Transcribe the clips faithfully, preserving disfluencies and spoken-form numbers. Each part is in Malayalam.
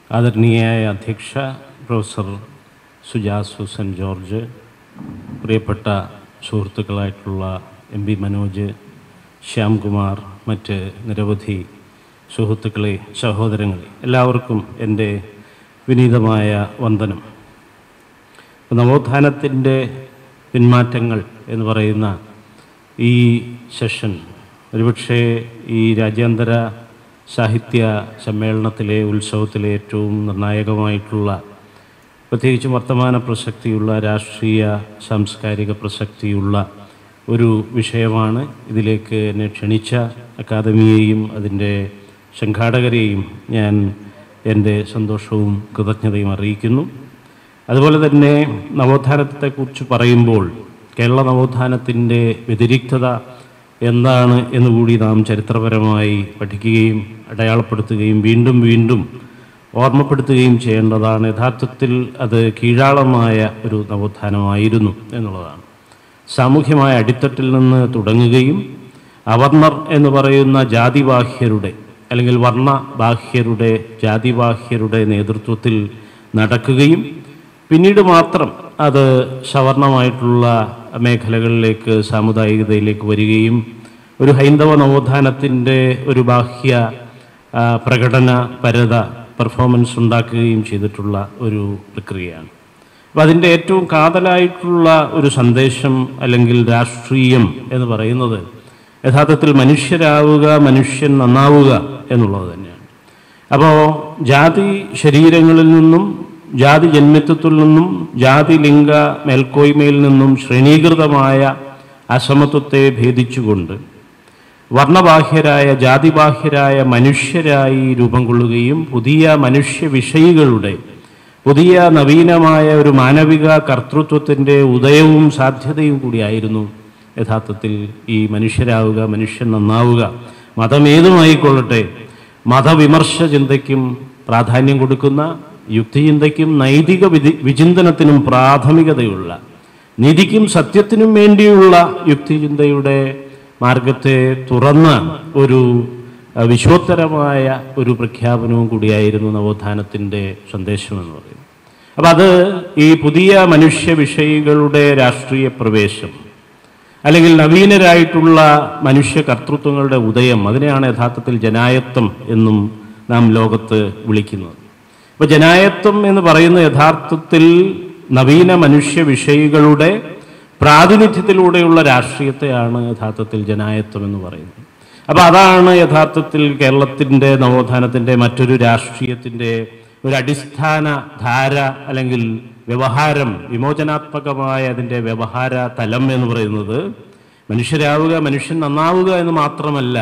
ആദരണീയായ അധ്യക്ഷ പ്രൊഫസർ സുജാസു സെൻറ്റ് ജോർജ്, പ്രിയപ്പെട്ട സുഹൃത്തുക്കളായിട്ടുള്ള എം പി മനോജ്, ശ്യാംകുമാർ, മറ്റ് നിരവധി സുഹൃത്തുക്കളെ, സഹോദരങ്ങളെ, എല്ലാവർക്കും എൻ്റെ വിനീതമായ വന്ദനം. നവോത്ഥാനത്തിൻ്റെ പിന്മാറ്റങ്ങൾ എന്ന് പറയുന്ന ഈ സെഷൻ ഒരുപക്ഷെ ഈ രാജ്യാന്തര സാഹിത്യ സമ്മേളനത്തിലെ ഉത്സവത്തിലെ ഏറ്റവും നിർണായകമായിട്ടുള്ള, പ്രത്യേകിച്ചും വർത്തമാന പ്രസക്തിയുള്ള, രാഷ്ട്രീയ സാംസ്കാരിക പ്രസക്തിയുള്ള ഒരു വിഷയമാണ്. ഇതിലേക്ക് എന്നെ ക്ഷണിച്ച അക്കാദമിയെയും അതിൻ്റെ സംഘാടകരെയും ഞാൻ എൻ്റെ സന്തോഷവും കൃതജ്ഞതയും അറിയിക്കുന്നു. അതുപോലെ തന്നെ നവോത്ഥാനത്തെക്കുറിച്ച് പറയുമ്പോൾ കേരള നവോത്ഥാനത്തിൻ്റെ വ്യതിരിക്തത എന്താണ് എന്നുകൂടി നാം ചരിത്രപരമായി പഠിക്കുകയും അടയാളപ്പെടുത്തുകയും വീണ്ടും വീണ്ടും ഓർമ്മപ്പെടുത്തുകയും ചെയ്യേണ്ടതാണ്. യഥാർത്ഥത്തിൽ അത് കീഴാളമായ ഒരു നവോത്ഥാനമായിരുന്നു എന്നുള്ളതാണ്. സാമൂഹ്യമായ അടിത്തട്ടിൽ നിന്ന് തുടങ്ങുകയും അവർണർ എന്ന് പറയുന്ന ജാതിബാഹ്യരുടെ അല്ലെങ്കിൽ വർണ്ണബാഹ്യരുടെ ജാതിബാഹ്യരുടെ നേതൃത്വത്തിൽ നടക്കുകയും പിന്നീട് മാത്രം അത് സവർണമായിട്ടുള്ള മേഖലകളിലേക്ക്, സാമുദായികതയിലേക്ക് വരികയും ഒരു ഹൈന്ദവ നവോത്ഥാനത്തിൻ്റെ ഒരു ബാഹ്യ പ്രകടന പരത പെർഫോമൻസ് ഉണ്ടാക്കുകയും ചെയ്തിട്ടുള്ള ഒരു പ്രക്രിയയാണ്. അപ്പം അതിൻ്റെ ഏറ്റവും കാതലായിട്ടുള്ള ഒരു സന്ദേശം അല്ലെങ്കിൽ രാഷ്ട്രീയം എന്ന് പറയുന്നത് യഥാർത്ഥത്തിൽ മനുഷ്യരാവുക, മനുഷ്യൻ നന്നാവുക എന്നുള്ളത് തന്നെയാണ്. അപ്പോൾ ജാതി ശരീരങ്ങളിൽ നിന്നും, ജാതി ജന്മിത്വത്തിൽ നിന്നും, ജാതി ലിംഗ മേൽക്കോയ്മയിൽ നിന്നും ശ്രേണീകൃതമായ അസമത്വത്തെ ഭേദിച്ചുകൊണ്ട് വർണ്ണബാഹ്യരായ, ജാതിബാഹ്യരായ മനുഷ്യരായി രൂപം കൊള്ളുകയും പുതിയ മനുഷ്യ വിഷയികളുടെ, പുതിയ നവീനമായ ഒരു മാനവിക കർത്തൃത്വത്തിൻ്റെ ഉദയവും സാധ്യതയും കൂടിയായിരുന്നു യഥാർത്ഥത്തിൽ ഈ മനുഷ്യരാവുക, മനുഷ്യൻ നന്നാവുക. മതമേതുമായിക്കൊള്ളട്ടെ, മതവിമർശ ചിന്തയ്ക്കും പ്രാധാന്യം കൊടുക്കുന്ന, യുക്തിചിന്തയ്ക്കും നൈതിക വിധി വിചിന്തനത്തിനും പ്രാഥമികതയുള്ള, നീതിക്കും സത്യത്തിനും വേണ്ടിയുള്ള യുക്തിചിന്തയുടെ മാർഗത്തെ തുറന്ന ഒരു വിശ്വോത്തരമായ ഒരു പ്രഖ്യാപനവും കൂടിയായിരുന്നു നവോത്ഥാനത്തിൻ്റെ സന്ദേശമെന്ന് പറയുന്നത്. അപ്പം അത് ഈ പുതിയ മനുഷ്യ വിഷയികളുടെ രാഷ്ട്രീയ പ്രവേശം അല്ലെങ്കിൽ നവീനരായിട്ടുള്ള മനുഷ്യ കർത്തൃത്വങ്ങളുടെ ഉദയം, അതിനെയാണ് യഥാർത്ഥത്തിൽ ജനായത്വം എന്നും നാം ലോകത്ത് വിളിക്കുന്നത്. അപ്പോൾ ജനായത്വം എന്ന് പറയുന്ന യഥാർത്ഥത്തിൽ നവീന മനുഷ്യ വിഷയികളുടെ പ്രാതിനിധ്യത്തിലൂടെയുള്ള രാഷ്ട്രീയത്തെയാണ് യഥാർത്ഥത്തിൽ ജനായത്വം എന്ന് പറയുന്നത്. അപ്പോൾ അതാണ് യഥാർത്ഥത്തിൽ കേരളത്തിൻ്റെ നവോത്ഥാനത്തിൻ്റെ മറ്റൊരു രാഷ്ട്രീയത്തിൻ്റെ ഒരു അടിസ്ഥാന ധാര അല്ലെങ്കിൽ വ്യവഹാരം, വിമോചനാത്മകമായ അതിൻ്റെ വ്യവഹാര തലം എന്ന് പറയുന്നത് മനുഷ്യരാവുക, മനുഷ്യൻ നന്നാവുക എന്ന് മാത്രമല്ല,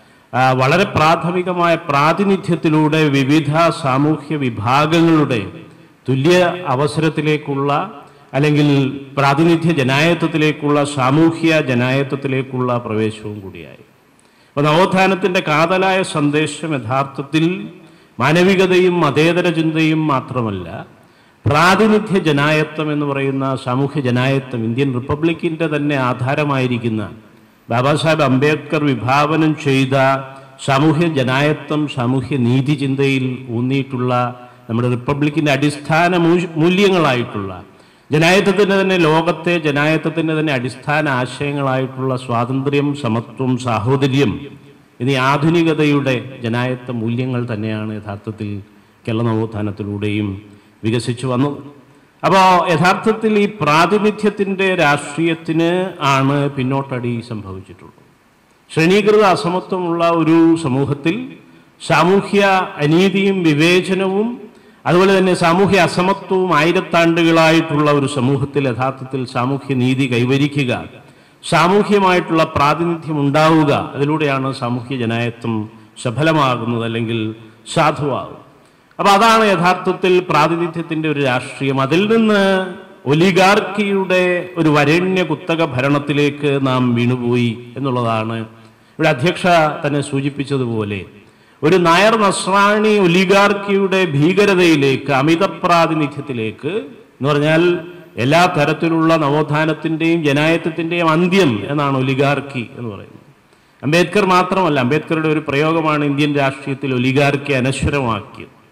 വളരെ പ്രാഥമികമായ പ്രാതിനിധ്യത്തിലൂടെ വിവിധ സാമൂഹ്യ വിഭാഗങ്ങളുടെ തുല്യ അവസരത്തിലേക്കുള്ള അല്ലെങ്കിൽ പ്രാതിനിധ്യ ജനായത്വത്തിലേക്കുള്ള, സാമൂഹ്യ ജനായത്വത്തിലേക്കുള്ള പ്രവേശവും കൂടിയായി. അപ്പോൾ നവോത്ഥാനത്തിൻ്റെ കാതലായ സന്ദേശം യഥാർത്ഥത്തിൽ മാനവികതയും മതേതര ചിന്തയും മാത്രമല്ല, പ്രാതിനിധ്യ ജനായത്വം എന്ന് പറയുന്ന സാമൂഹ്യ ജനായത്വം, ഇന്ത്യൻ റിപ്പബ്ലിക്കിൻ്റെ തന്നെ ആധാരമായിരിക്കുന്ന ബാബാ സാഹേബ് അംബേദ്കർ വിഭാവനം ചെയ്ത സാമൂഹ്യ ജനായത്വം, സാമൂഹ്യ നീതി ചിന്തയിൽ ഊന്നിയിട്ടുള്ള നമ്മുടെ റിപ്പബ്ലിക്കിൻ്റെ അടിസ്ഥാന മൂല്യങ്ങളായിട്ടുള്ള, ജനായത്വത്തിൻ്റെ തന്നെ, ലോകത്തെ ജനായത്വത്തിൻ്റെ തന്നെ അടിസ്ഥാന ആശയങ്ങളായിട്ടുള്ള സ്വാതന്ത്ര്യം, സമത്വം, സാഹോദര്യം എന്നീ ആധുനികതയുടെ ജനായത്വ മൂല്യങ്ങൾ തന്നെയാണ് യഥാർത്ഥത്തിൽ കേരള നവോത്ഥാനത്തിലൂടെയും വികസിച്ചു വന്നു. അപ്പോൾ യഥാർത്ഥത്തിൽ ഈ പ്രാതിനിധ്യത്തിൻ്റെ രാഷ്ട്രീയത്തിന് ആണ് പിന്നോട്ടടി സംഭവിച്ചിട്ടുള്ളത്. ശ്രേണീകൃത അസമത്വമുള്ള ഒരു സമൂഹത്തിൽ സാമൂഹ്യ അനീതിയും വിവേചനവും അതുപോലെ തന്നെ സാമൂഹ്യ അസമത്വവും ആയിരത്താണ്ടുകളായിട്ടുള്ള ഒരു സമൂഹത്തിൽ യഥാർത്ഥത്തിൽ സാമൂഹ്യ നീതി കൈവരിക്കുക, സാമൂഹ്യമായിട്ടുള്ള പ്രാതിനിധ്യം ഉണ്ടാവുക, അതിലൂടെയാണ് സാമൂഹ്യ ജനായത്വം സഫലമാകുന്നത് അല്ലെങ്കിൽ സാധുവാകുന്നത്. അപ്പോൾ അതാണ് യഥാർത്ഥത്തിൽ പ്രാതിനിധ്യത്തിൻ്റെ ഒരു രാഷ്ട്രീയം. അതിൽ നിന്ന് ഒലിഗാർക്കിയുടെ ഒരു വരേണ്യ കുത്തക ഭരണത്തിലേക്ക് നാം വീണുപോയി എന്നുള്ളതാണ് ഇവിടെ അധ്യക്ഷ തന്നെ സൂചിപ്പിച്ചതുപോലെ. ഒരു നായർ നസ്രാണി ഒലിഗാർക്കിയുടെ ഭീകരതയിലേക്ക്, അമിത പ്രാതിനിധ്യത്തിലേക്ക് എന്ന് പറഞ്ഞാൽ എല്ലാ തരത്തിലുള്ള നവോത്ഥാനത്തിൻ്റെയും ജനായത്വത്തിൻ്റെയും അന്ത്യം എന്നാണ് ഒലിഗാർക്കി എന്ന് പറയുന്നത്. അംബേദ്കർ മാത്രമല്ല, അംബേദ്കറുടെ ഒരു പ്രയോഗമാണ് ഇന്ത്യൻ രാഷ്ട്രീയത്തിൽ ഒലിഗാർക്കി അനശ്വരമാക്കിയത്.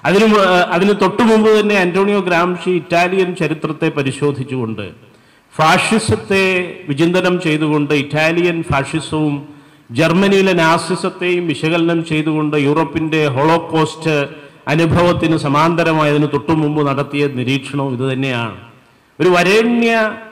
അതിന് അതിന് തൊട്ടു മുമ്പ് തന്നെ അന്റോണിയോ ഗ്രാംഷി ഇറ്റാലിയൻ ചരിത്രത്തെ പരിശോധിച്ചുകൊണ്ട് ഫാഷിസത്തെ വിചിന്തനം ചെയ്തുകൊണ്ട് ഇറ്റാലിയൻ ഫാഷിസവും ജർമ്മനിയിലെ നാസിസത്തെയും വിശകലനം ചെയ്തുകൊണ്ട് യൂറോപ്പിൻ്റെ ഹോളോകോസ്റ്റ് അനുഭവത്തിന് സമാന്തരമായതിന് തൊട്ടു മുമ്പ് നടത്തിയ നിരീക്ഷണവും ഇതുതന്നെയാണ്. ഒരു വരേണ്യ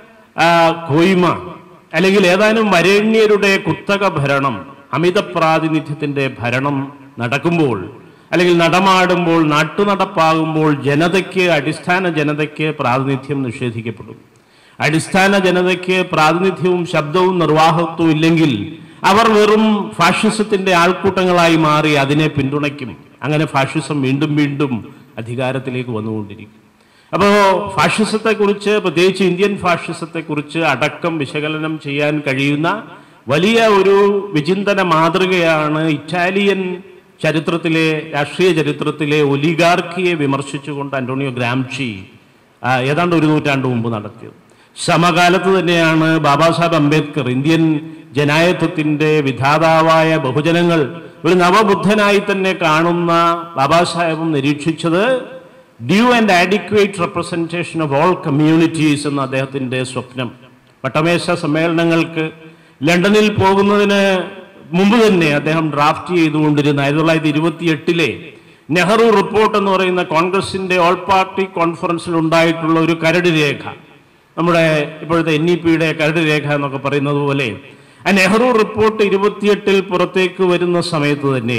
കോയ്മ അല്ലെങ്കിൽ ഏതാനും വരേണ്യരുടെ കുത്തക ഭരണം, അമിത പ്രാതിനിധ്യത്തിൻ്റെ ഭരണം നടക്കുമ്പോൾ അല്ലെങ്കിൽ നടമാടുമ്പോൾ, നാട്ടുനടപ്പാകുമ്പോൾ ജനതയ്ക്ക്, അടിസ്ഥാന ജനതയ്ക്ക് പ്രാതിനിധ്യം നിഷേധിക്കപ്പെടും. അടിസ്ഥാന ജനതയ്ക്ക് പ്രാതിനിധ്യവും ശബ്ദവും നിർവാഹത്വവും ഇല്ലെങ്കിൽ അവർ വെറും ഫാഷിസത്തിൻ്റെ ആൾക്കൂട്ടങ്ങളായി മാറി അതിനെ പിന്തുണയ്ക്കും. അങ്ങനെ ഫാഷിസം വീണ്ടും വീണ്ടും അധികാരത്തിലേക്ക് വന്നുകൊണ്ടിരിക്കും. അപ്പോൾ ഫാഷിസത്തെക്കുറിച്ച്, പ്രത്യേകിച്ച് ഇന്ത്യൻ ഫാഷിസത്തെക്കുറിച്ച് അടക്കം വിശകലനം ചെയ്യാൻ കഴിയുന്ന വലിയ ഒരു വിചിന്തന മാതൃകയാണ് ഇറ്റാലിയൻ ചരിത്രത്തിലെ, രാഷ്ട്രീയ ചരിത്രത്തിലെ ഒലിഗാർക്കിയെ വിമർശിച്ചുകൊണ്ട് അന്റോണിയോ ഗ്രാംഷി ഏതാണ്ട് ഒരു നൂറ്റാണ്ട് മുമ്പ് നടത്തിയത്. സമകാലത്ത് തന്നെയാണ് ബാബാ സാഹേബ് അംബേദ്കർ, ഇന്ത്യൻ ജനായത്വത്തിൻ്റെ വിധാതാവായ ബഹുജനങ്ങൾ ഒരു നവബുദ്ധനായി തന്നെ കാണുന്ന ബാബാ സാഹേബും നിരീക്ഷിച്ചത് due and adequate representation of all communities എന്ന അദ്ദേഹത്തിൻ്റെ സ്വപ്നം. വട്ടമേശ സമ്മേളനങ്ങൾക്ക് ലണ്ടനിൽ പോകുന്നതിന് മുമ്പ് തന്നെ അദ്ദേഹം ഡ്രാഫ്റ്റ് ചെയ്തുകൊണ്ടിരുന്ന ആയിരത്തി തൊള്ളായിരത്തി ഇരുപത്തി എട്ടിലെ നെഹ്റു റിപ്പോർട്ട് എന്ന് പറയുന്ന കോൺഗ്രസിൻ്റെ ഓൾ പാർട്ടി കോൺഫറൻസിൽ ഉണ്ടായിട്ടുള്ള ഒരു കരട് രേഖ, നമ്മുടെ ഇപ്പോഴത്തെ എൻ ഇ പിയുടെ കരട് രേഖ എന്നൊക്കെ പറയുന്നത് പോലെ ആ നെഹ്റു റിപ്പോർട്ട് ഇരുപത്തിയെട്ടിൽ പുറത്തേക്ക് വരുന്ന സമയത്ത് തന്നെ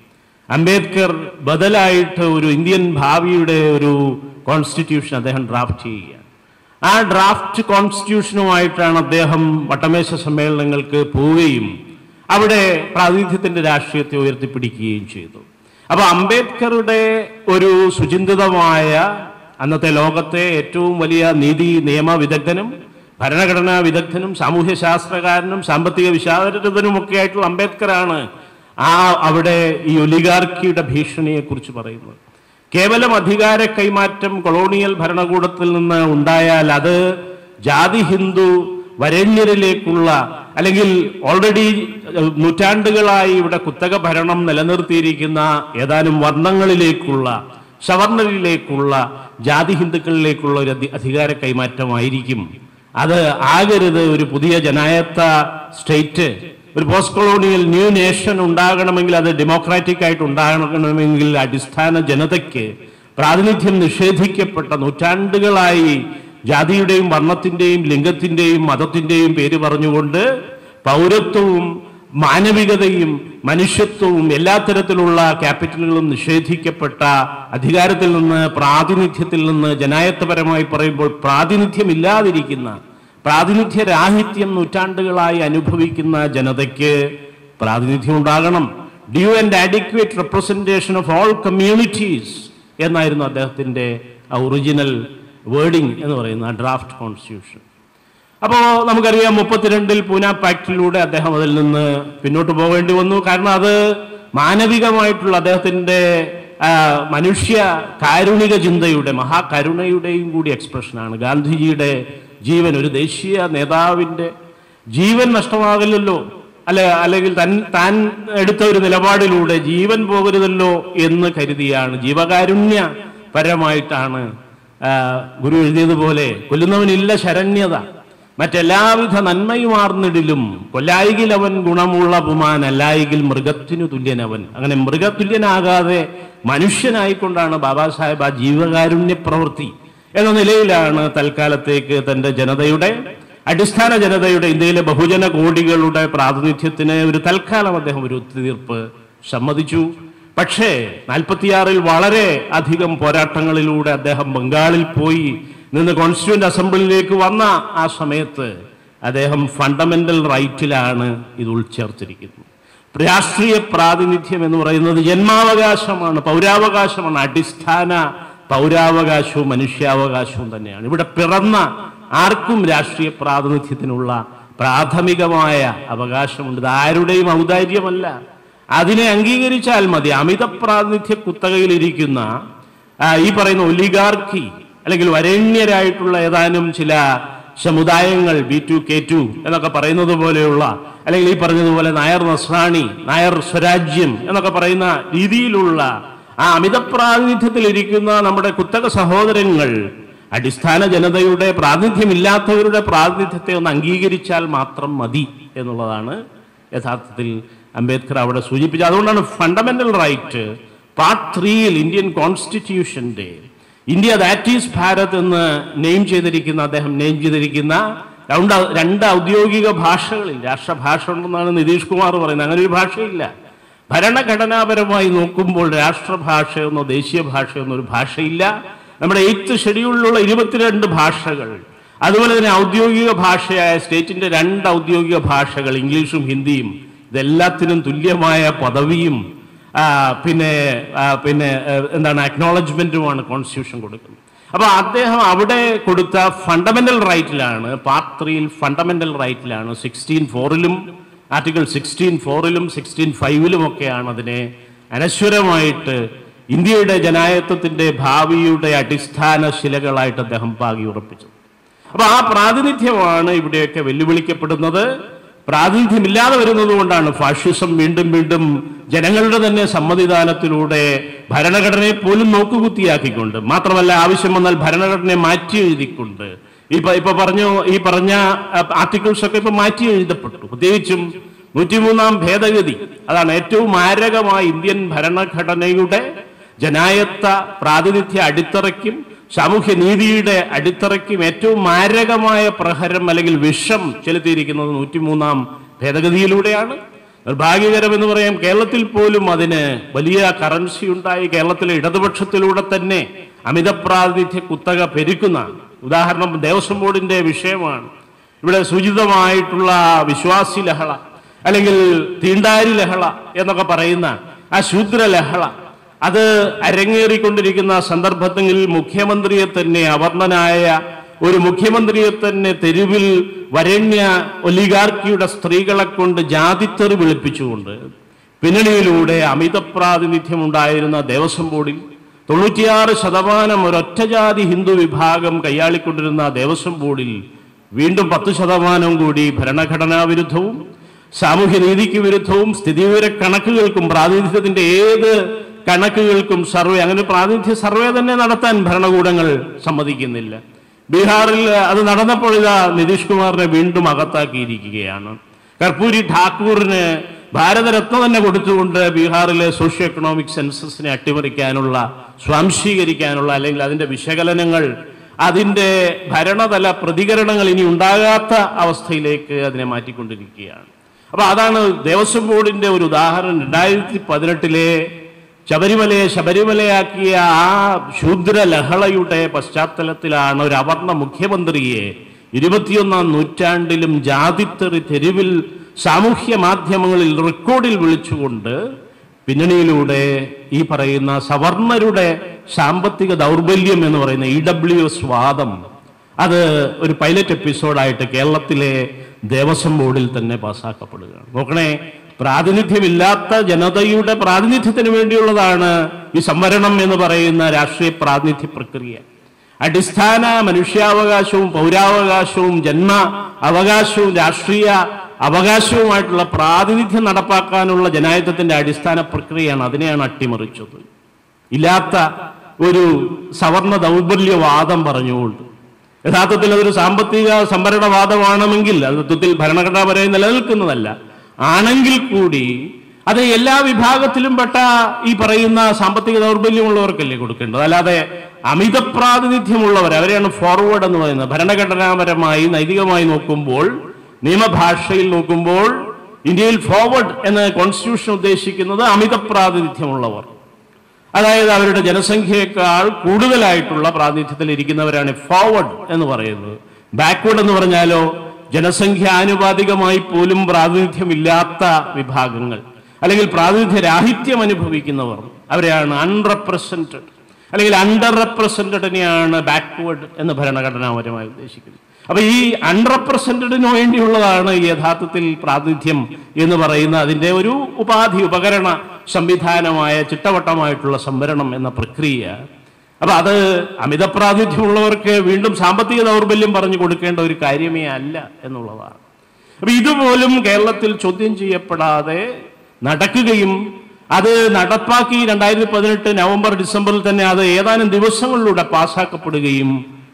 അംബേദ്കർ ബദലായിട്ട് ഒരു ഇന്ത്യൻ ഭാവിയുടെ ഒരു കോൺസ്റ്റിറ്റ്യൂഷൻ അദ്ദേഹം ഡ്രാഫ്റ്റ് ചെയ്യുക. ആ ഡ്രാഫ്റ്റ് കോൺസ്റ്റിറ്റ്യൂഷനുമായിട്ടാണ് അദ്ദേഹം വട്ടമേശ സമ്മേളനങ്ങൾക്ക് പോവുകയും അവിടെ പ്രാതിനിധ്യത്തിൻ്റെ രാഷ്ട്രീയത്തെ ഉയർത്തിപ്പിടിക്കുകയും ചെയ്തു. അപ്പോൾ അംബേദ്കറുടെ ഒരു സുചിന്തിതമായ, അന്നത്തെ ലോകത്തെ ഏറ്റവും വലിയ നീതി നിയമ വിദഗ്ധനും ഭരണഘടനാ വിദഗ്ധനും സാമൂഹ്യ ശാസ്ത്രകാരനും സാമ്പത്തിക വിശാരദനും ഒക്കെ ആയിട്ടുള്ള അംബേദ്കറാണ് ആ അവിടെ ഈ ഒലിഗാർക്കിയുടെ ഭീഷണിയെക്കുറിച്ച് പറയുന്നത്. കേവലം അധികാര കൈമാറ്റം കൊളോണിയൽ ഭരണകൂടത്തിൽ നിന്ന് ഉണ്ടായാൽ അത് ജാതി ഹിന്ദു വരേണ്യരിലേക്കുള്ള, അല്ലെങ്കിൽ ഓൾറെഡി നൂറ്റാണ്ടുകളായി ഇവിടെ കുത്തക ഭരണം നിലനിർത്തിയിരിക്കുന്ന ഏതാനും വർണ്ണങ്ങളിലേക്കുള്ള, സവർണരിലേക്കുള്ള, ജാതി ഹിന്ദുക്കളിലേക്കുള്ള ഒരു അധികാര കൈമാറ്റമായിരിക്കും. അത് ആകരുത്. ഒരു പുതിയ ജനായത്ത സ്റ്റേറ്റ്, ഒരു പോസ്റ്റ് കൊളോണിയൽ ന്യൂ നേഷൻ ഉണ്ടാകണമെങ്കിൽ, അത് ഡെമോക്രാറ്റിക് ആയിട്ട് ഉണ്ടാകണമെങ്കിൽ അടിസ്ഥാന ജനതയ്ക്ക് പ്രാതിനിധ്യം നിഷേധിക്കപ്പെട്ട, നൂറ്റാണ്ടുകളായി ജാതിയുടെയും വർണ്ണത്തിൻ്റെയും ലിംഗത്തിൻ്റെയും മതത്തിൻ്റെയും പേര് പറഞ്ഞുകൊണ്ട് പൗരത്വവും മാനവികതയും മനുഷ്യത്വവും എല്ലാ തരത്തിലുള്ള ക്യാപിറ്റലുകളും നിഷേധിക്കപ്പെട്ട അധികാരത്തിൽ നിന്ന്, പ്രാതിനിധ്യത്തിൽ നിന്ന്, ജനായത്തപരമായി പറയുമ്പോൾ പ്രാതിനിധ്യമില്ലാതിരിക്കുന്ന, പ്രാതിനിധ്യരാഹിത്യം നൂറ്റാണ്ടുകളായി അനുഭവിക്കുന്ന ജനതയ്ക്ക് പ്രാതിനിധ്യം ഉണ്ടാകണം. Due and adequate representation of all communities എന്നായിരുന്നു അദ്ദേഹത്തിൻ്റെ ഒറിജിനൽ വേർഡിങ് എന്ന് പറയുന്ന ഡ്രാഫ്റ്റ് കോൺസ്റ്റിറ്റ്യൂഷൻ. അപ്പോൾ നമുക്കറിയാം മുപ്പത്തിരണ്ടിൽ പൂന പാക്റ്റിലൂടെ അദ്ദേഹം അതിൽ നിന്ന് പിന്നോട്ട് പോകേണ്ടി വന്നു. കാരണം അത് മാനവികമായിട്ടുള്ള അദ്ദേഹത്തിൻ്റെ മനുഷ്യ കാരുണിക ചിന്തയുടെ, മഹാകരുണയുടെയും കൂടി എക്സ്പ്രഷനാണ്. ഗാന്ധിജിയുടെ ജീവൻ, ഒരു ദേശീയ നേതാവിൻ്റെ ജീവൻ നഷ്ടമാകില്ലല്ലോ, അല്ല അല്ലെങ്കിൽ തൻ താൻ എടുത്ത ഒരു നിലപാടിലൂടെ ജീവൻ പോകരുതല്ലോ എന്ന് കരുതിയാണ്, ജീവകാരുണ്യ പരമായിട്ടാണ് ഗുരു എഴുതിയതുപോലെ കൊല്ലുന്നവനില്ല ശരണ്യത, മറ്റെല്ലാവിധ നന്മയുമാർന്നിടിലും കൊല്ലായികിൽ അവൻ ഗുണമുള്ള പുമാൻ, അല്ലായികിൽ മൃഗത്തിനു തുല്യനവൻ. അങ്ങനെ മൃഗതുല്യനാകാതെ മനുഷ്യനായിക്കൊണ്ടാണ് ബാബാ സാഹേബ് ആ ജീവകാരുണ്യ പ്രവൃത്തി എന്ന നിലയിലാണ് തൽക്കാലത്തേക്ക് തൻ്റെ ജനതയുടെ, അടിസ്ഥാന ജനതയുടെ, ഇന്ത്യയിലെ ബഹുജന കോടികളുടെ പ്രാതിനിധ്യത്തിന് ഒരു തൽക്കാലം അദ്ദേഹം ഒരു ഒത്തുതീർപ്പ് സമ്മതിച്ചു. പക്ഷേ നാൽപ്പത്തിയാറിൽ വളരെ അധികം പോരാട്ടങ്ങളിലൂടെ അദ്ദേഹം ബംഗാളിൽ പോയി നിന്ന് കോൺസ്റ്റിറ്റ്യൂന്റ് അസംബ്ലിയിലേക്ക് വന്ന ആ സമയത്ത് അദ്ദേഹം ഫണ്ടമെന്റൽ റൈറ്റിലാണ് ഇത് ഉൾച്ചേർത്തിരിക്കുന്നത്. രാഷ്ട്രീയ പ്രാതിനിധ്യം എന്ന് പറയുന്നത് ജന്മാവകാശമാണ്, പൗരാവകാശമാണ്. അടിസ്ഥാന പൗരാവകാശവും മനുഷ്യാവകാശവും തന്നെയാണ്. ഇവിടെ പിറന്ന ആർക്കും രാഷ്ട്രീയ പ്രാതിനിധ്യത്തിനുള്ള പ്രാഥമികമായ അവകാശമുണ്ട്. ഇത് ആരുടെയും ഔദാര്യമല്ല. അതിനെ അംഗീകരിച്ചാൽ മതി. അമിത പ്രാതിനിധ്യ കുത്തകയിലിരിക്കുന്ന ഈ പറയുന്ന ഒലിഗാർക്കി അല്ലെങ്കിൽ വരേണ്യരായിട്ടുള്ള ഏതാനും ചില സമുദായങ്ങൾ, ബി ടു കെ ടു എന്നൊക്കെ പറയുന്നത് പോലെയുള്ള, അല്ലെങ്കിൽ ഈ പറഞ്ഞതുപോലെ നായർ നസ്രാണി, നായർ സ്വരാജ്യം എന്നൊക്കെ പറയുന്ന രീതിയിലുള്ള ആ അമിത പ്രാതിനിധ്യത്തിലിരിക്കുന്ന നമ്മുടെ കുത്തക സഹോദരങ്ങൾ അടിസ്ഥാന ജനതയുടെ പ്രാതിനിധ്യമില്ലാത്തവരുടെ പ്രാതിനിധ്യത്തെ ഒന്ന് അംഗീകരിച്ചാൽ മാത്രം മതി എന്നുള്ളതാണ് യഥാർത്ഥത്തിൽ അംബേദ്കർ അവിടെ സൂചിപ്പിച്ചത്. അതുകൊണ്ടാണ് ഫണ്ടമെന്റൽ റൈറ്റ് പാർട്ട് ത്രീയിൽ ഇന്ത്യൻ കോൺസ്റ്റിറ്റ്യൂഷന്റെ ഇന്ത്യ ദാറ്റ് ഈസ് ഭാരത് എന്ന് നെയിം ചെയ്തിരിക്കുന്ന അദ്ദേഹം നെയിം ചെയ്തിരിക്കുന്ന രണ്ട് രണ്ട് ഔദ്യോഗിക ഭാഷകളിൽ രാഷ്ട്രഭാഷ ഉണ്ടെന്നാണ് നിതീഷ് കുമാർ പറയുന്നത്. അങ്ങനെ ഒരു ഭാഷയില്ല. ഭരണഘടനാപരമായി നോക്കുമ്പോൾ രാഷ്ട്രഭാഷയെന്നോ ദേശീയ ഭാഷയെന്നോ ഒരു ഭാഷയില്ല. നമ്മുടെ എയ്ത്ത് ഷെഡ്യൂളിലുള്ള ഇരുപത്തിരണ്ട് ഭാഷകൾ, അതുപോലെ തന്നെ ഔദ്യോഗിക ഭാഷയായ സ്റ്റേറ്റിന്റെ രണ്ട് ഔദ്യോഗിക ഭാഷകൾ ഇംഗ്ലീഷും ഹിന്ദിയും, ഇതെല്ലാത്തിനും തുല്യമായ പദവിയും പിന്നെ പിന്നെ എന്താണ് അക്നോളജ്മെന്റുമാണ് കോൺസ്റ്റിറ്റ്യൂഷൻ കൊടുക്കുന്നത്. അപ്പോൾ അദ്ദേഹം അവിടെ കൊടുത്ത ഫണ്ടമെന്റൽ റൈറ്റിലാണ്, പാർട്ട് ത്രീയിൽ ഫണ്ടമെന്റൽ റൈറ്റിലാണ് സിക്സ്റ്റീൻ ഫോറിലും ആർട്ടിക്കിൾ സിക്സ്റ്റീൻ ഫോറിലും സിക്സ്റ്റീൻ ഫൈവിലും ഒക്കെയാണ് അതിനെ അനശ്വരമായിട്ട് ഇന്ത്യയുടെ ജനായത്വത്തിന്റെ ഭാവിയുടെ അടിസ്ഥാന ശിലകളായിട്ട് അദ്ദേഹം പാകി ഉറപ്പിച്ചത്. അപ്പൊ ആ പ്രാതിനിധ്യമാണ് ഇവിടെയൊക്കെ വെല്ലുവിളിക്കപ്പെടുന്നത്. പ്രാതിനിധ്യമില്ലാതെ വരുന്നത് കൊണ്ടാണ് ഫാഷിസം വീണ്ടും വീണ്ടും ജനങ്ങളുടെ തന്നെ സമ്മതിദാനത്തിലൂടെ ഭരണഘടനയെ പോലും നോക്കുകുത്തിയാക്കിക്കൊണ്ട്, മാത്രമല്ല ആവശ്യം വന്നാൽ ഭരണഘടനയെ മാറ്റി എഴുതിക്കൊണ്ട്, ഇപ്പൊ ഇപ്പൊ പറഞ്ഞു ഈ പറഞ്ഞ ആർട്ടിക്കിൾസ് ഒക്കെ ഇപ്പൊ മാറ്റി എഴുതപ്പെട്ടു. പ്രത്യേകിച്ചും നൂറ്റിമൂന്നാം ഭേദഗതി, അതാണ് ഏറ്റവും മാരകമായ ഇന്ത്യൻ ഭരണഘടനയുടെ ജനായത്ത പ്രാതിനിധ്യ അടിത്തറയ്ക്കും സാമൂഹ്യ നീതിയുടെ അടിത്തറയ്ക്കും ഏറ്റവും മാരകമായ പ്രഹരം അല്ലെങ്കിൽ വിഷം ചെലുത്തിയിരിക്കുന്നത് നൂറ്റിമൂന്നാം ഭേദഗതിയിലൂടെയാണ്. നിർഭാഗ്യകരം എന്ന് പറയാം, കേരളത്തിൽ പോലും അതിന് വലിയ കറൻസി ഉണ്ടായി. കേരളത്തിലെ ഇടതുപക്ഷത്തിലൂടെ തന്നെ അമിത പ്രാതിനിധ്യ കുത്തക പെരുക്കുന്നതാണ്. ഉദാഹരണം ദേവസ്വം ബോർഡിന്റെ വിഷയമാണ്. ഇവിടെ സൂചിതമായിട്ടുള്ള വിശ്വാസി ലഹള അല്ലെങ്കിൽ തീണ്ടാരി ലഹള എന്നൊക്കെ പറയുന്ന ആ ശൂദ്ര ലഹള അത് അരങ്ങേറിക്കൊണ്ടിരിക്കുന്ന സന്ദർഭത്തിൽ മുഖ്യമന്ത്രിയെ തന്നെ, അവർണനായ ഒരു മുഖ്യമന്ത്രിയെ തന്നെ തെരുവിൽ വരണ്യ ഒലിഗാർക്കിയുടെ സ്ത്രീകളെ കൊണ്ട് ജാതിത്തെറി വിളിപ്പിച്ചുകൊണ്ട് പിന്നണിയിലൂടെ അമിത പ്രാതിനിധ്യം ഉണ്ടായിരുന്ന ദേവസ്വം ബോർഡിൽ തൊണ്ണൂറ്റിയാറ് ശതമാനം ഒരൊറ്റ ജാതി ഹിന്ദു വിഭാഗം കൈയാളിക്കൊണ്ടിരുന്ന ദേവസ്വം ബോർഡിൽ വീണ്ടും പത്ത് ശതമാനം കൂടി ഭരണഘടനാ വിരുദ്ധവും സാമൂഹ്യ നീതിക്ക് വിരുദ്ധവും സ്ഥിതിവിവര കണക്കുകൾക്കും പ്രാതിനിധ്യത്തിന്റെ ഏത് കണക്കുകൾക്കും സർവേ, അങ്ങനെ പ്രാതിനിധ്യ സർവേ തന്നെ നടത്താൻ ഭരണകൂടങ്ങൾ സമ്മതിക്കുന്നില്ല. ബീഹാറിൽ അത് നടന്നപ്പോൾ ഇതാ നിതീഷ് കുമാറിനെ വീണ്ടും അകത്താക്കിയിരിക്കുകയാണ്. കർപ്പൂരി ഠാക്കൂറിന് ഭാരതരത്ന തന്നെ കൊടുത്തുകൊണ്ട് ബീഹാറിലെ സോഷ്യോ എക്കണോമിക് സെൻസസിനെ അട്ടിമറിക്കാനുള്ള, സ്വാംശീകരിക്കാനുള്ള അല്ലെങ്കിൽ അതിന്റെ വിശകലനങ്ങൾ, അതിന്റെ ഭരണതല പ്രതികരണങ്ങൾ ഇനി ഉണ്ടാകാത്ത അവസ്ഥയിലേക്ക് അതിനെ മാറ്റിക്കൊണ്ടിരിക്കുകയാണ്. അപ്പൊ അതാണ് ദേവസ്വം ബോർഡിന്റെ ഒരു ഉദാഹരണം. രണ്ടായിരത്തി പതിനെട്ടിലെ ശബരിമലയെ ശബരിമലയാക്കിയ ആ ശൂദ്ര ലഹളയുടെ പശ്ചാത്തലത്തിലാണ് ഒരു അവർണ മുഖ്യമന്ത്രിയെ ഇരുപത്തിയൊന്നാം നൂറ്റാണ്ടിലും ജാതിത്തെറി തെരുവിൽ സാമൂഹ്യ മാധ്യമങ്ങളിൽ റെക്കോർഡിൽ വിളിച്ചുകൊണ്ട് പിന്നണിയിലൂടെ ഈ പറയുന്ന സവർണരുടെ സാമ്പത്തിക ദൗർബല്യം എന്ന് പറയുന്ന ഇ ഡബ്ല്യു എസ് വാദം അത് ഒരു പൈലറ്റ് എപ്പിസോഡായിട്ട് കേരളത്തിലെ ദേവസ്വം ബോർഡിൽ തന്നെ പാസ്സാക്കപ്പെടുകയാണ്. നോക്കണേ, പ്രാതിനിധ്യമില്ലാത്ത ജനതയുടെ പ്രാതിനിധ്യത്തിന് വേണ്ടിയുള്ളതാണ് ഈ സംവരണം എന്ന് പറയുന്ന രാഷ്ട്രീയ പ്രാതിനിധ്യ പ്രക്രിയ. അടിസ്ഥാന മനുഷ്യാവകാശവും പൗരാവകാശവും ജന്മ അവകാശവും രാഷ്ട്രീയ അവകാശവുമായിട്ടുള്ള പ്രാതിനിധ്യം നടപ്പാക്കാനുള്ള ജനാധിപത്യത്തിന്റെ അടിസ്ഥാന പ്രക്രിയയാണ്. അതിനെയാണ് അട്ടിമറിച്ചത്. ഇല്ലാത്ത ഒരു സവർണ ദൗർബല്യവാദം പറഞ്ഞുകൊണ്ട്, യഥാർത്ഥത്തിൽ അതൊരു സാമ്പത്തിക സംവരണവാദമാണെങ്കിൽ അത് തത്വത്തിൽ ഭരണഘടനാപരമായി നിലനിൽക്കുന്നതല്ല. ആണെങ്കിൽ കൂടി അത് എല്ലാ വിഭാഗത്തിലും പെട്ട ഈ പറയുന്ന സാമ്പത്തിക ദൗർബല്യമുള്ളവർക്കല്ലേ കൊടുക്കേണ്ടത്, അല്ലാതെ അമിത പ്രാതിനിധ്യമുള്ളവർ അവരെയാണ് ഫോർവേഡ് എന്ന് പറയുന്നത്. ഭരണഘടനാപരമായി നൈതികമായി നോക്കുമ്പോൾ, നിയമഭാഷയിൽ നോക്കുമ്പോൾ ഇന്ത്യയിൽ ഫോർവേഡ് എന്ന കോൺസ്റ്റിറ്റ്യൂഷൻ ഉദ്ദേശിക്കുന്നത് അമിത പ്രാതിനിധ്യമുള്ളവർ, അതായത് അവരുടെ ജനസംഖ്യയേക്കാൾ കൂടുതലായിട്ടുള്ള പ്രാതിനിധ്യത്തിൽ ഇരിക്കുന്നവരാണ് ഫോർവേഡ് എന്ന് പറയുന്നത്. ബാക്ക്വേർഡ് എന്ന് പറഞ്ഞാലോ ജനസംഖ്യ ആനുപാതികമായി പോലും പ്രാതിനിധ്യമില്ലാത്ത വിഭാഗങ്ങൾ അല്ലെങ്കിൽ പ്രാതിനിധ്യ രാഹിത്യം അനുഭവിക്കുന്നവർ, അവരെയാണ് അൺറെപ്രസെന്റഡ് അല്ലെങ്കിൽ അണ്ടർ റെപ്രസെന്റഡിനെയാണ് ബാക്ക്വേർഡ് എന്ന് ഭരണഘടനാപരമായി ഉദ്ദേശിക്കുന്നത്. അപ്പൊ ഈ അൺറെപ്രസെന്റഡിന് വേണ്ടിയുള്ളതാണ് യഥാർത്ഥത്തിൽ പ്രാതിനിധ്യം എന്ന് പറയുന്ന അതിന്റെ ഒരു ഉപാധി, ഉപകരണ സംവിധാനമായ ചിട്ടവട്ടമായിട്ടുള്ള സംവരണം എന്ന പ്രക്രിയ. അപ്പൊ അത് അമിത പ്രാതിനിധ്യമുള്ളവർക്ക് വീണ്ടും സാമ്പത്തിക ദൗർബല്യം പറഞ്ഞു കൊടുക്കേണ്ട ഒരു കാര്യമേ അല്ല എന്നുള്ളതാണ്. അപ്പൊ ഇതുപോലും കേരളത്തിൽ ചോദ്യം ചെയ്യപ്പെടാതെ നടക്കുകയും അത് നടപ്പാക്കി രണ്ടായിരത്തി പതിനെട്ട് നവംബർ ഡിസംബറിൽ തന്നെ അത് ഏതാനും ദിവസങ്ങളിലൂടെ പാസ്സാക്കപ്പെടുകയും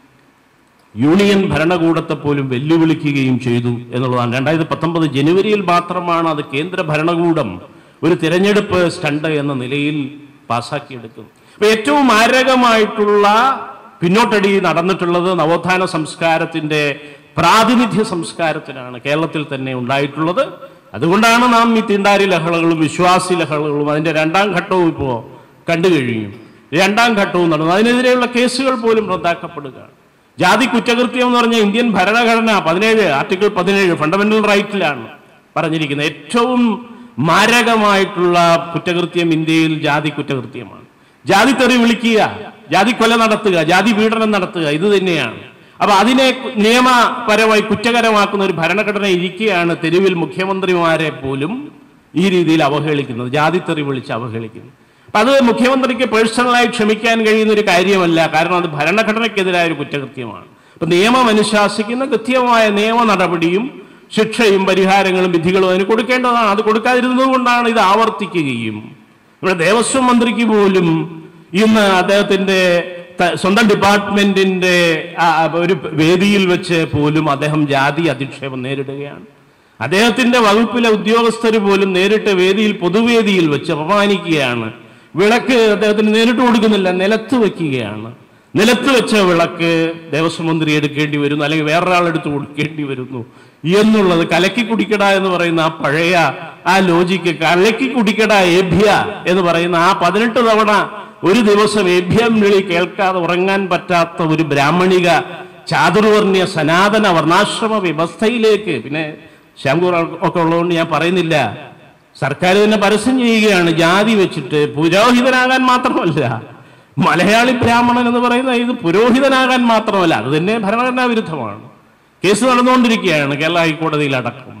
യൂണിയൻ ഭരണകൂടത്തെ പോലും വെല്ലുവിളിക്കുകയും ചെയ്തു എന്നുള്ളതാണ്. രണ്ടായിരത്തി പത്തൊമ്പത് ജനുവരിയിൽ മാത്രമാണ് അത് കേന്ദ്ര ഭരണകൂടം ഒരു തിരഞ്ഞെടുപ്പ് സ്റ്റണ്ട് എന്ന നിലയിൽ പാസ്സാക്കിയെടുക്കുന്നത്. അപ്പൊ ഏറ്റവും മാരകമായിട്ടുള്ള പിന്നോട്ടടി നടന്നിട്ടുള്ളത് നവോത്ഥാന സംസ്കാരത്തിന്റെ പ്രാതിനിധ്യ സംസ്കാരത്തിനാണ് കേരളത്തിൽ തന്നെ ഉണ്ടായിട്ടുള്ളത്. അതുകൊണ്ടാണ് നാം ഈ തീണ്ടാരി ലഹളകളും വിശ്വാസി ലഹളകളും അതിന്റെ രണ്ടാം ഘട്ടവും ഇപ്പോൾ കണ്ടു കഴിഞ്ഞു. രണ്ടാം ഘട്ടവും നടന്നു. അതിനെതിരെയുള്ള കേസുകൾ പോലും റദ്ദാക്കപ്പെടുകയാണ്. ജാതി കുറ്റകൃത്യം എന്ന് പറഞ്ഞാൽ ഇന്ത്യൻ ഭരണഘടന പതിനേഴ് ആർട്ടിക്കിൾ പതിനേഴ് ഫണ്ടമെന്റൽ റൈറ്റിലാണ് പറഞ്ഞിരിക്കുന്നത്. ഏറ്റവും മാരകമായിട്ടുള്ള കുറ്റകൃത്യം ഇന്ത്യയിൽ ജാതി കുറ്റകൃത്യമാണ്. ജാതി തെറി വിളിക്കുക, ജാതി കൊല നടത്തുക, ജാതി പീഡനം നടത്തുക, ഇത് തന്നെയാണ്. അപ്പൊ അതിനെ നിയമപരമായി കുറ്റകരമാക്കുന്ന ഒരു ഭരണഘടന ഇരിക്കുകയാണ് തെരുവിൽ മുഖ്യമന്ത്രിമാരെ പോലും ഈ രീതിയിൽ അവഹേളിക്കുന്നത്, ജാതി തെറി വിളിച്ച് അവഹേളിക്കുന്നത്. അപ്പൊ അത് മുഖ്യമന്ത്രിക്ക് പേഴ്സണലായി ക്ഷമിക്കാൻ കഴിയുന്ന ഒരു കാര്യമല്ല. കാരണം അത് ഭരണഘടനയ്ക്കെതിരായ ഒരു കുറ്റകൃത്യമാണ്. അപ്പൊ നിയമം അനുശാസിക്കുന്ന കൃത്യമായ നിയമ നടപടിയും ശിക്ഷയും പരിഹാരങ്ങളും വിധികളും അതിന് കൊടുക്കേണ്ടതാണ്. അത് കൊടുക്കാതിരുന്നത് കൊണ്ടാണ് ഇത് ആവർത്തിക്കുകയും ഇവിടെ ദേവസ്വം മന്ത്രിക്ക് പോലും ഇന്ന് അദ്ദേഹത്തിന്റെ സ്വന്തം ഡിപ്പാർട്ട്മെന്റിന്റെ ഒരു വേദിയിൽ വെച്ച് പോലും അദ്ദേഹം ജാതി അധിക്ഷേപം നേരിടുകയാണ്. അദ്ദേഹത്തിന്റെ വകുപ്പിലെ ഉദ്യോഗസ്ഥർ പോലും നേരിട്ട് വേദിയിൽ പൊതുവേദിയിൽ വെച്ച് അപമാനിക്കുകയാണ്. വിളക്ക് അദ്ദേഹത്തിന് നേരിട്ട് കൊടുക്കുന്നില്ല, നിലത്ത് വെക്കുകയാണ്. നിലത്ത് വെച്ച വിളക്ക് ദേവസ്വം മന്ത്രി എടുക്കേണ്ടി വരുന്നു, അല്ലെങ്കിൽ വേറൊരാൾ എടുത്ത് കൊടുക്കേണ്ടി വരുന്നു എന്നുള്ളത് കലക്കി കുടിക്കട എന്ന് പറയുന്ന ആ പഴയ ആ ലോജിക്ക്, കലക്കി കുടിക്കട ഏഭ്യ എന്ന് പറയുന്ന ആ പതിനെട്ട് തവണ ഒരു ദിവസം ഏഭ്യം വിളി കേൾക്കാതെ ഉറങ്ങാൻ പറ്റാത്ത ഒരു ബ്രാഹ്മണിക ചാതുർവർണ്ണയ സനാതന വർണ്ണാശ്രമ വ്യവസ്ഥയിലേക്ക്, പിന്നെ ശ്യാംകൂർ ഒക്കെ ഉള്ളതുകൊണ്ട് ഞാൻ പറയുന്നില്ല, സർക്കാർ തന്നെ പരസ്യം ചെയ്യുകയാണ് ജാതി വെച്ചിട്ട്. പുരോഹിതനാകാൻ മാത്രമല്ല, മലയാളി ബ്രാഹ്മണൻ എന്ന് പറയുന്ന ഇത് പുരോഹിതനാകാൻ മാത്രമല്ല, അത് തന്നെ ഭരണഘടനാ വിരുദ്ധമാണ്. കേസ് നടന്നുകൊണ്ടിരിക്കുകയാണ് കേരള ഹൈക്കോടതിയിൽ അടക്കം.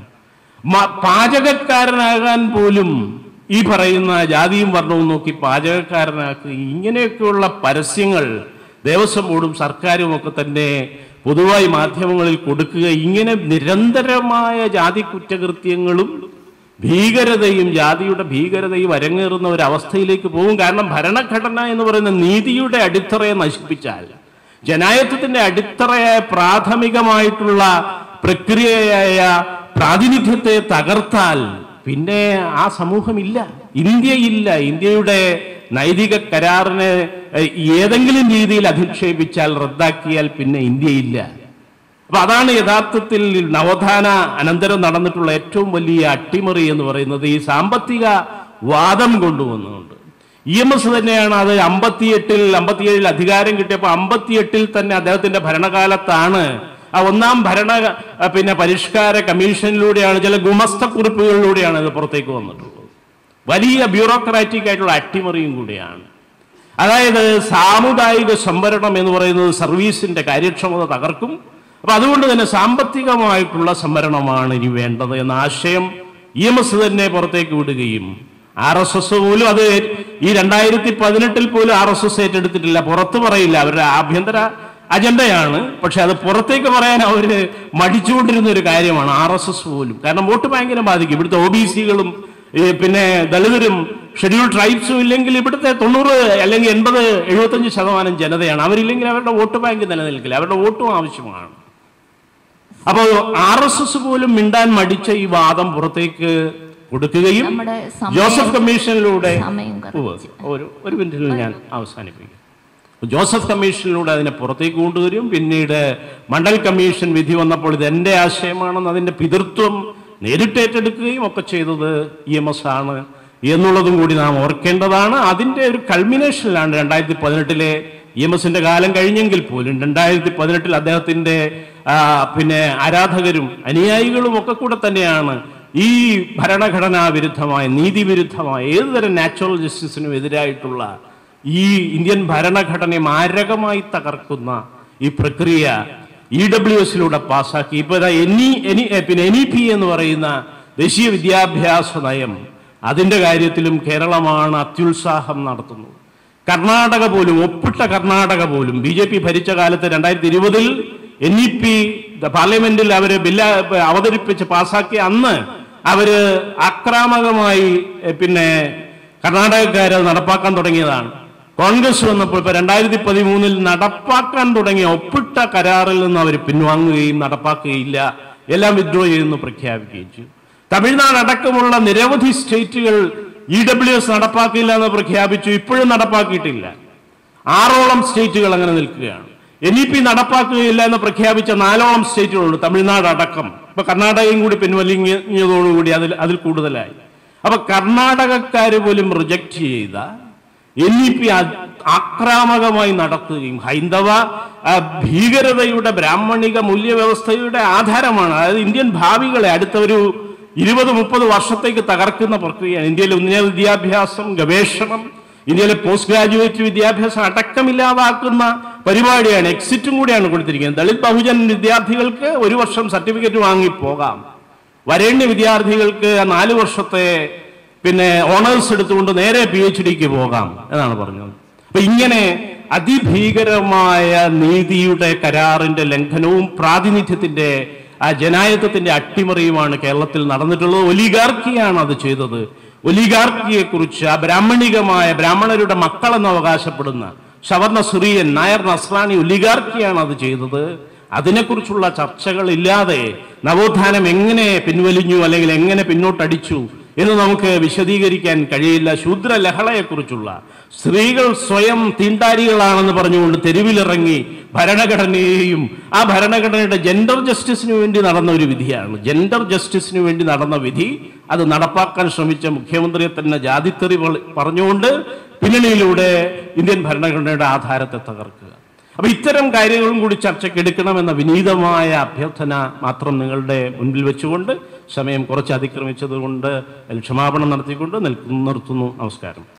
പാചകക്കാരനാകാൻ പോലും ഈ പറയുന്ന ജാതിയും വർണ്ണവും നോക്കി പാചകക്കാരനാക്കുക, ഇങ്ങനെയൊക്കെയുള്ള പരസ്യങ്ങൾ ദേവസ്വം ബോർഡും സർക്കാരും ഒക്കെ തന്നെ പൊതുവായി മാധ്യമങ്ങളിൽ കൊടുക്കുക. ഇങ്ങനെ നിരന്തരമായ ജാതി കുറ്റകൃത്യങ്ങളും ഭീകരതയും ജാതിയുടെ ഭീകരതയും അരങ്ങേറുന്ന ഒരു അവസ്ഥയിലേക്ക് പോകും. കാരണം ഭരണഘടന എന്ന് പറയുന്ന നീതിയുടെ അടിത്തറയെ നശിപ്പിച്ചാൽ, ജനായത്വത്തിന്റെ അടിത്തറയായ പ്രാഥമികമായിട്ടുള്ള പ്രക്രിയയായ പ്രാതിനിധ്യത്തെ തകർത്താൽ പിന്നെ ആ സമൂഹമില്ല, ഇന്ത്യയില്ല. ഇന്ത്യയുടെ നൈതിക കരാറിനെ ഏതെങ്കിലും രീതിയിൽ അധിക്ഷേപിച്ചാൽ, റദ്ദാക്കിയാൽ പിന്നെ ഇന്ത്യയില്ല. അപ്പൊ അതാണ് യഥാർത്ഥത്തിൽ നവോത്ഥാന അനന്തരം നടന്നിട്ടുള്ള ഏറ്റവും വലിയ അട്ടിമറി എന്ന് പറയുന്നത്. ഈ സാമ്പത്തിക വാദം കൊണ്ടുവന്നുകൊണ്ട് ഇ എം എസ് തന്നെയാണ് അത് അമ്പത്തിയെട്ടിൽ അമ്പത്തിയേഴിൽ അധികാരം കിട്ടിയപ്പോൾ അമ്പത്തിയെട്ടിൽ തന്നെ അദ്ദേഹത്തിന്റെ ഭരണകാലത്താണ് ആ ഒന്നാം ഭരണ പിന്നെ പരിഷ്കാര കമ്മീഷനിലൂടെയാണ്, ചില ഗുമസ്ത കുറിപ്പുകളിലൂടെയാണ് ഇത് പുറത്തേക്ക് വന്നിട്ടുള്ളത്. വലിയ ബ്യൂറോക്രാറ്റിക് ആയിട്ടുള്ള അട്ടിമറിയും കൂടിയാണ്. അതായത് സാമുദായിക സംവരണം എന്ന് പറയുന്നത് സർവീസിന്റെ കാര്യക്ഷമത തകർക്കും. അപ്പൊ അതുകൊണ്ട് തന്നെ സാമ്പത്തികമായിട്ടുള്ള സംവരണമാണ് ഇനി വേണ്ടത് എന്ന ആശയം ഇ എം എസ് തന്നെ പുറത്തേക്ക് വിടുകയും ആർ എസ് എസ് പോലും അത് ഈ രണ്ടായിരത്തി പതിനെട്ടിൽ പോലും ആർ എസ് എസ് ഏറ്റെടുത്തിട്ടില്ല, പുറത്ത് പറയില്ല, അവരുടെ ആഭ്യന്തര അജണ്ടയാണ്. പക്ഷെ അത് പുറത്തേക്ക് പറയാൻ അവര് മടിച്ചുകൊണ്ടിരുന്ന ഒരു കാര്യമാണ് ആർ എസ് എസ് പോലും. കാരണം വോട്ട് ബാങ്കിനെ ബാധിക്കും. ഇവിടുത്തെ ഒ ബി സികളും പിന്നെ ദളിതരും ഷെഡ്യൂൾ ട്രൈബ്സും ഇല്ലെങ്കിൽ ഇവിടുത്തെ തൊണ്ണൂറ് അല്ലെങ്കിൽ എൺപത് എഴുപത്തഞ്ച് ശതമാനം ജനതയാണ്. അവരില്ലെങ്കിൽ അവരുടെ വോട്ട് ബാങ്ക് നിലനിൽക്കില്ല, അവരുടെ വോട്ടും ആവശ്യമാണ്. അപ്പോൾ ആർ എസ് എസ് പോലും മിണ്ടാൻ മടിച്ച ഈ വാദം പുറത്തേക്ക് കൊടുക്കുകയും ജോസഫ് കമ്മീഷനിലൂടെ ഒരു ഒരു മിനിറ്റിൽ ഞാൻ അവസാനിപ്പിക്കും. ജോസഫ് കമ്മീഷനിലൂടെ അതിനെ പുറത്തേക്ക് കൊണ്ടുവരും. പിന്നീട് മണ്ഡൽ കമ്മീഷൻ വിധി വന്നപ്പോൾ ഇത് എൻ്റെ ആശയമാണെന്ന് അതിൻ്റെ പിതൃത്വം നേരിട്ട് ഏറ്റെടുക്കുകയും ഒക്കെ ചെയ്തത് ഇ എം എസ് ആണ് എന്നുള്ളതും കൂടി നാം ഓർക്കേണ്ടതാണ്. അതിൻ്റെ ഒരു കൾമിനേഷനിലാണ് രണ്ടായിരത്തി പതിനെട്ടിലെ ഇ എം എസിന്റെ കാലം കഴിഞ്ഞെങ്കിൽ പോലും രണ്ടായിരത്തി പതിനെട്ടിൽ അദ്ദേഹത്തിന്റെ പിന്നെ ആരാധകരും അനുയായികളും ഒക്കെ കൂടെ തന്നെയാണ് ഈ ഭരണഘടനാ വിരുദ്ധമായ, നീതിവിരുദ്ധമായ, ഏതുതരം നാച്ചുറൽ ജസ്റ്റിസിനും എതിരായിട്ടുള്ള ഈ ഇന്ത്യൻ ഭരണഘടനയെ മാരകമായി തകർക്കുന്ന ഈ പ്രക്രിയ ഇ ഡബ്ല്യു എസിലൂടെ പാസ്സാക്കി. ഇപ്പൊ എൻ ഇ എനി പിന്നെ എൻ ഇ പി എന്ന് പറയുന്ന ദേശീയ വിദ്യാഭ്യാസ നയം, അതിൻ്റെ കാര്യത്തിലും കേരളമാണ് അത്യുത്സാഹം നടത്തുന്നത്. കർണാടക പോലും, ഒപ്പിട്ട കർണാടക പോലും ബി ജെ പി ഭരിച്ച കാലത്ത് രണ്ടായിരത്തി ഇരുപതിൽ എൻ ഇ പി പാർലമെന്റിൽ അവര് ബില്ല് അവതരിപ്പിച്ച് പാസ്സാക്കി. അന്ന് അവര് ആക്രാമകമായി പിന്നെ കർണാടകക്കാർ അത് നടപ്പാക്കാൻ തുടങ്ങിയതാണ്. കോൺഗ്രസ് വന്നപ്പോൾ ഇപ്പൊ രണ്ടായിരത്തി പതിമൂന്നിൽ നടപ്പാക്കാൻ തുടങ്ങിയ ഒപ്പിട്ട കരാറിൽ നിന്ന് അവർ പിൻവാങ്ങുകയും നടപ്പാക്കുകയില്ല, എല്ലാം വിഡ്രോ ചെയ്യുന്നു പ്രഖ്യാപിക്കുകയും ചെയ്തു. തമിഴ്നാട് അടക്കമുള്ള നിരവധി സ്റ്റേറ്റുകൾ ഇ ഡബ്ല്യു എസ് നടപ്പാക്കില്ല എന്ന് പ്രഖ്യാപിച്ചു, ഇപ്പോഴും നടപ്പാക്കിയിട്ടില്ല. ആറോളം സ്റ്റേറ്റുകൾ അങ്ങനെ നിൽക്കുകയാണ്. എൻ ഇ പി നടപ്പാക്കുകയില്ല എന്ന് പ്രഖ്യാപിച്ച നാലോളം സ്റ്റേറ്റുകളുണ്ട്, തമിഴ്നാട് അടക്കം. ഇപ്പൊ കർണാടകയും കൂടി പിൻവലിഞ്ഞതോടുകൂടി അതിൽ അതിൽ കൂടുതലായി. അപ്പൊ കർണാടകക്കാര് പോലും റിജക്ട് ചെയ്ത എൻ ഇ പി ആക്രാമകമായി നടത്തുകയും ഹൈന്ദവ ഭീകരതയുടെ ബ്രാഹ്മണിക മൂല്യവ്യവസ്ഥയുടെ ആധാരമാണ്. അതായത് ഇന്ത്യൻ ഭാവികളെ അടുത്ത ഒരു ഇരുപത് മുപ്പത് വർഷത്തേക്ക് തകർക്കുന്ന പ്രക്രിയയാണ്. ഇന്ത്യയിലെ ഉന്നത വിദ്യാഭ്യാസം, ഗവേഷണം, ഇന്ത്യയിലെ പോസ്റ്റ് ഗ്രാജുവേറ്റ് വിദ്യാഭ്യാസം അടക്കമില്ലാതാക്കുന്ന പരിപാടിയാണ്. എക്സിറ്റും കൂടിയാണ് കൊടുത്തിരിക്കുന്നത്. ദളിത് ബഹുജൻ വിദ്യാർത്ഥികൾക്ക് ഒരു വർഷം സർട്ടിഫിക്കറ്റ് വാങ്ങി പോകാം, വരേണ്യ വിദ്യാർത്ഥികൾക്ക് നാല് വർഷത്തെ പിന്നെ ഓണേഴ്സ് എടുത്തുകൊണ്ട് നേരെ പി എച്ച് ഡിക്ക് പോകാം എന്നാണ് പറഞ്ഞത്. അപ്പൊ ഇങ്ങനെ അതിഭീകരമായ നീതിയുടെ കരാറിന്റെ ലംഘനവും പ്രാതിനിധ്യത്തിന്റെ ആ ജനായത്വത്തിന്റെ അട്ടിമറിയുമാണ് കേരളത്തിൽ നടന്നിട്ടുള്ളത്. ഒലിഗാർക്കിയാണ് അത് ചെയ്തത്. ഒലിഗാർക്കിയെ കുറിച്ച് ആ ബ്രാഹ്മണികമായ ബ്രാഹ്മണരുടെ മക്കളെന്ന് അവകാശപ്പെടുന്ന സവർണ സിറിയൻ നായർ നസ്രാണി ഒലിഗാർക്കിയാണ് അത് ചെയ്തത്. അതിനെക്കുറിച്ചുള്ള ചർച്ചകൾ ഇല്ലാതെ നവോത്ഥാനം എങ്ങനെ പിൻവലിഞ്ഞു അല്ലെങ്കിൽ എങ്ങനെ പിന്നോട്ടടിച്ചു എന്ന് നമുക്ക് വിശദീകരിക്കാൻ കഴിയില്ല. ശൂദ്ര ലഹളയെക്കുറിച്ചുള്ള സ്ത്രീകൾ സ്വയം തീണ്ടാരികളാണെന്ന് പറഞ്ഞുകൊണ്ട് തെരുവിലിറങ്ങി ഭരണഘടനയെയും ആ ഭരണഘടനയുടെ ജെൻഡർ ജസ്റ്റിസിന് വേണ്ടി നടന്ന ഒരു വിധിയാണ്. ജെൻഡർ ജസ്റ്റിസിന് വേണ്ടി നടന്ന വിധി അത് നടപ്പാക്കാൻ ശ്രമിച്ച മുഖ്യമന്ത്രിയെ തന്നെ ജാതിത്തെറി പറഞ്ഞുകൊണ്ട് പിന്നണിയിലൂടെ ഇന്ത്യൻ ഭരണഘടനയുടെ ആധാരത്തെ തകർക്കുക. അപ്പൊ ഇത്തരം കാര്യങ്ങളും കൂടി ചർച്ചയ്ക്ക് എടുക്കണമെന്ന വിനീതമായ അഭ്യർത്ഥന മാത്രം നിങ്ങളുടെ മുൻപിൽ വെച്ചുകൊണ്ട് സമയം കുറച്ച് അതിക്രമിച്ചതുകൊണ്ട് ക്ഷമാപണം നടത്തിക്കൊണ്ട് നിർത്തുന്നു. നമസ്കാരം.